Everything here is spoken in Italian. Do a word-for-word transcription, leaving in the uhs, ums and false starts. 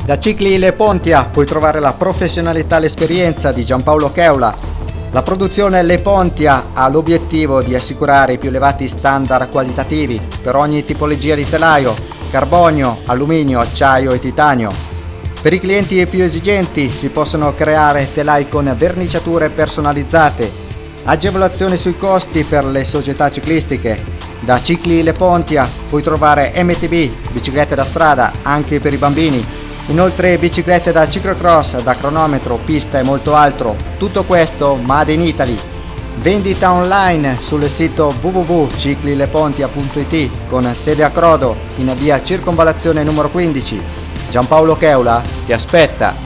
Da Cicli Le Pontia puoi trovare la professionalità e l'esperienza di Giampaolo Cheula. La produzione Le Pontia ha l'obiettivo di assicurare i più elevati standard qualitativi per ogni tipologia di telaio: carbonio, alluminio, acciaio e titanio. Per i clienti più esigenti si possono creare telai con verniciature personalizzate, agevolazioni sui costi per le società ciclistiche. Da Cicli Le Pontia puoi trovare M T B, biciclette da strada anche per i bambini. Inoltre biciclette da ciclocross, da cronometro, pista e molto altro. Tutto questo made in Italy. Vendita online sul sito w w w punto ciclilepontia punto i t con sede a Crodo in via Circonvallazione numero quindici. Giampaolo Cheula ti aspetta!